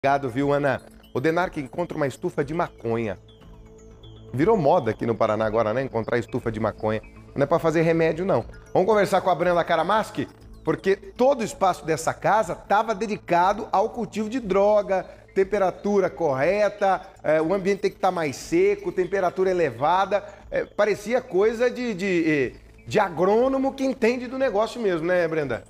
Obrigado, viu, Ana? O Denarc encontra uma estufa de maconha. Virou moda aqui no Paraná agora, né? Encontrar estufa de maconha. Não é para fazer remédio, não. Vamos conversar com a Brenda Karamaski? Porque todo o espaço dessa casa estava dedicado ao cultivo de droga, temperatura correta, o ambiente tem que estar mais seco, temperatura elevada. Parecia coisa de agrônomo que entende do negócio mesmo, né, Brenda?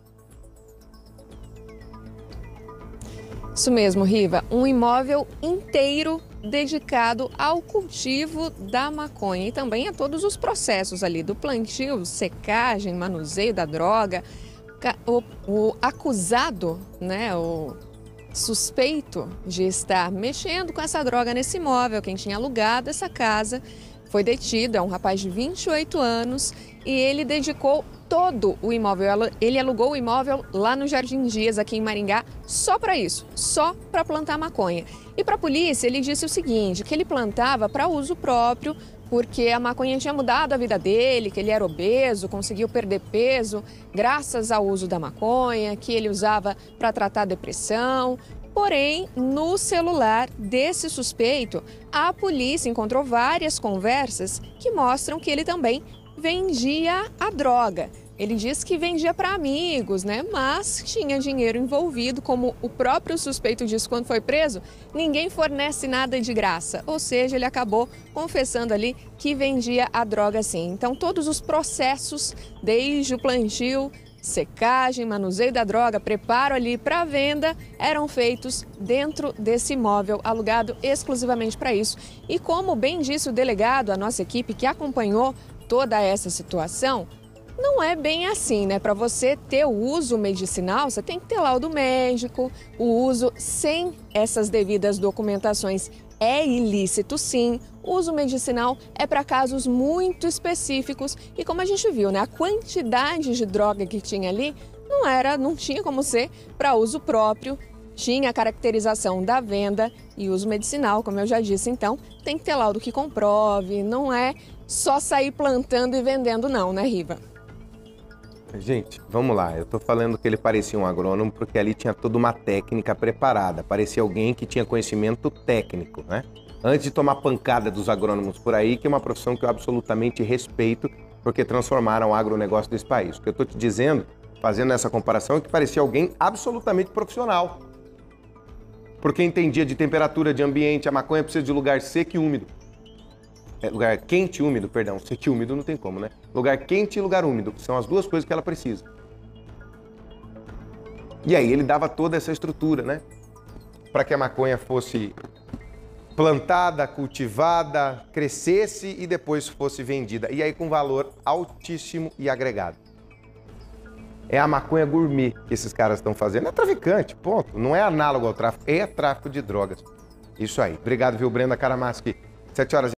Isso mesmo, Riva. Um imóvel inteiro dedicado ao cultivo da maconha e também a todos os processos ali do plantio, secagem, manuseio da droga. O acusado, né, o suspeito de estar mexendo com essa droga nesse imóvel, quem tinha alugado essa casa, foi detido. É um rapaz de 28 anos e ele dedicou todo o imóvel. Ele alugou o imóvel lá no Jardim Dias, aqui em Maringá, só para isso, só para plantar maconha. E para a polícia ele disse o seguinte, que ele plantava para uso próprio, porque a maconha tinha mudado a vida dele, que ele era obeso, conseguiu perder peso graças ao uso da maconha, que ele usava para tratar depressão. Porém, no celular desse suspeito, a polícia encontrou várias conversas que mostram que ele também vendia a droga. Ele diz que vendia para amigos, né? Mas tinha dinheiro envolvido, como o próprio suspeito disse quando foi preso, ninguém fornece nada de graça. Ou seja, ele acabou confessando ali que vendia a droga sim. Então, todos os processos, desde o plantio, secagem, manuseio da droga, preparo ali para venda, eram feitos dentro desse imóvel alugado exclusivamente para isso. E como bem disse o delegado, a nossa equipe que acompanhou toda essa situação, não é bem assim, né? Para você ter o uso medicinal, você tem que ter laudo médico. O uso sem essas devidas documentações é ilícito, sim. O uso medicinal é para casos muito específicos e, como a gente viu, né, a quantidade de droga que tinha ali não tinha como ser para uso próprio. Tinha a caracterização da venda e uso medicinal, como eu já disse, então tem que ter laudo que comprove, não é só sair plantando e vendendo não, né, Riva? Gente, vamos lá, eu tô falando que ele parecia um agrônomo porque ali tinha toda uma técnica preparada, parecia alguém que tinha conhecimento técnico, né? Antes de tomar pancada dos agrônomos por aí, que é uma profissão que eu absolutamente respeito, porque transformaram o agronegócio desse país. O que eu tô te dizendo, fazendo essa comparação, é que parecia alguém absolutamente profissional. Porque entendia de temperatura, de ambiente, a maconha precisa de lugar seco e úmido. Lugar quente e úmido, perdão, seco e úmido não tem como, né? Lugar quente e lugar úmido, são as duas coisas que ela precisa. E aí ele dava toda essa estrutura, né? Para que a maconha fosse plantada, cultivada, crescesse e depois fosse vendida. E aí com valor altíssimo e agregado. É a maconha gourmet que esses caras estão fazendo. É traficante, ponto. Não é análogo ao tráfico, é tráfico de drogas. Isso aí. Obrigado, viu, Brenda Karamaski. 7 horas.